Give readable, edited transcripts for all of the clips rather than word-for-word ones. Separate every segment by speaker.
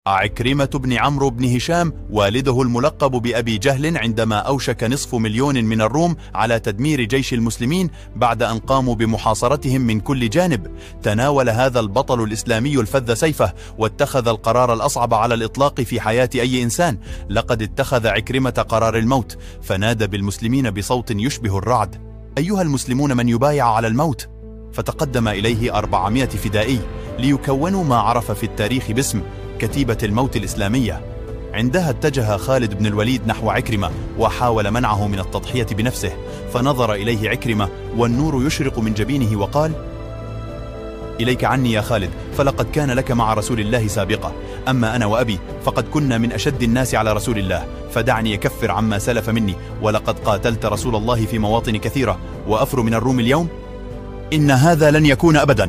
Speaker 1: عكرمة بن عمرو بن هشام والده الملقب بأبي جهل عندما أوشك نصف مليون من الروم على تدمير جيش المسلمين بعد أن قاموا بمحاصرتهم من كل جانب، تناول هذا البطل الإسلامي الفذ سيفه واتخذ القرار الأصعب على الإطلاق في حياة أي إنسان. لقد اتخذ عكرمة قرار الموت، فنادى بالمسلمين بصوت يشبه الرعد: أيها المسلمون من يبايع على الموت؟ فتقدم إليه 400 فدائي ليكونوا ما عرف في التاريخ باسم كتيبة الموت الإسلامية. عندها اتجه خالد بن الوليد نحو عكرمة وحاول منعه من التضحية بنفسه، فنظر إليه عكرمة والنور يشرق من جبينه وقال: إليك عني يا خالد، فلقد كان لك مع رسول الله سابقة، أما أنا وأبي فقد كنا من أشد الناس على رسول الله، فدعني يكفر عما سلف مني، ولقد قاتلت رسول الله في مواطن كثيرة، وأفر من الروم اليوم؟ إن هذا لن يكون أبدا.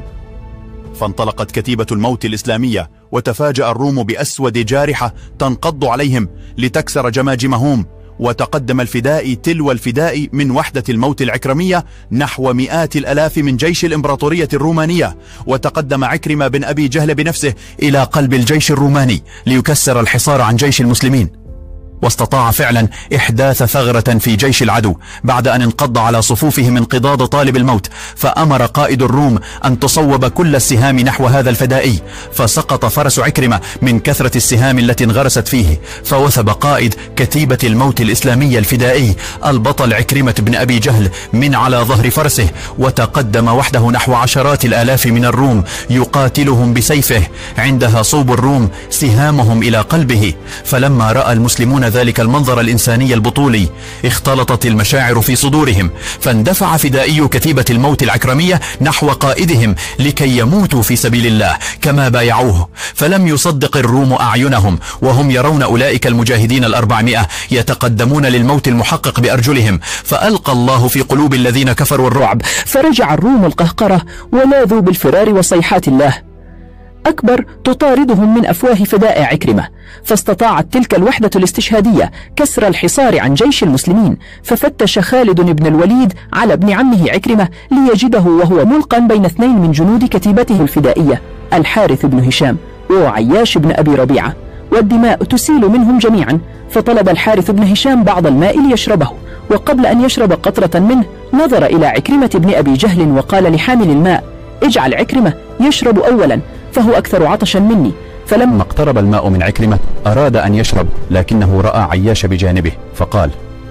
Speaker 1: فانطلقت كتيبة الموت الإسلامية، وتفاجأ الروم بأسود جارحة تنقض عليهم لتكسر جماجمهم، وتقدم الفدائي تلو الفداء من وحدة الموت العكرمية نحو مئات الألاف من جيش الإمبراطورية الرومانية، وتقدم عكرمة بن أبي جهل بنفسه إلى قلب الجيش الروماني ليكسر الحصار عن جيش المسلمين، واستطاع فعلا إحداث ثغرة في جيش العدو بعد أن انقض على صفوفهم انقضاض طالب الموت، فأمر قائد الروم أن تصوب كل السهام نحو هذا الفدائي، فسقط فرس عكرمة من كثرة السهام التي انغرست فيه، فوثب قائد كتيبة الموت الإسلامية الفدائي البطل عكرمة بن أبي جهل من على ظهر فرسه، وتقدم وحده نحو عشرات الآلاف من الروم يقاتلهم بسيفه. عندها صوب الروم سهامهم إلى قلبه، فلما رأى المسلمون ذلك المنظر الإنساني البطولي اختلطت المشاعر في صدورهم، فاندفع فدائي كتيبة الموت العكرمية نحو قائدهم لكي يموتوا في سبيل الله كما بايعوه، فلم يصدق الروم أعينهم وهم يرون أولئك المجاهدين 400 يتقدمون للموت المحقق بأرجلهم، فألقى الله في قلوب الذين كفروا الرعب،
Speaker 2: فرجع الروم القهقرة ولاذوا بالفرار وصيحات الله أكبر تطاردهم من أفواه فداء عكرمة، فاستطاعت تلك الوحدة الاستشهادية كسر الحصار عن جيش المسلمين، ففتش خالد بن الوليد على ابن عمه عكرمة ليجده وهو ملقا بين 2 من جنود كتيبته الفدائية، الحارث بن هشام وعياش بن أبي ربيعة، والدماء تسيل منهم جميعا، فطلب الحارث بن هشام بعض الماء ليشربه، وقبل أن يشرب قطرة منه نظر إلى عكرمة بن أبي جهل وقال لحامل الماء: اجعل عكرمة يشرب أولا فهو أكثر عطشا مني.
Speaker 3: فلما اقترب الماء من عكرمة أراد أن يشرب، لكنه رأى عياش بجانبه فقال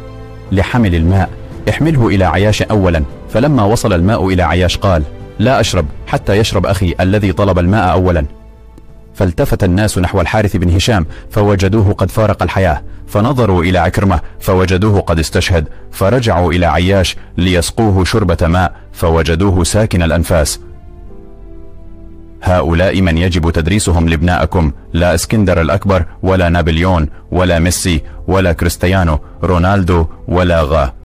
Speaker 3: لحمل الماء: احمله إلى عياش أولا. فلما وصل الماء إلى عياش قال: لا أشرب حتى يشرب أخي الذي طلب الماء أولا. فالتفت الناس نحو الحارث بن هشام فوجدوه قد فارق الحياة، فنظروا إلى عكرمة فوجدوه قد استشهد، فرجعوا إلى عياش ليسقوه شربة ماء فوجدوه ساكن الأنفاس. هؤلاء من يجب تدريسهم لابنائكم، لا اسكندر الأكبر ولا نابليون ولا ميسي ولا كريستيانو رونالدو ولا غا.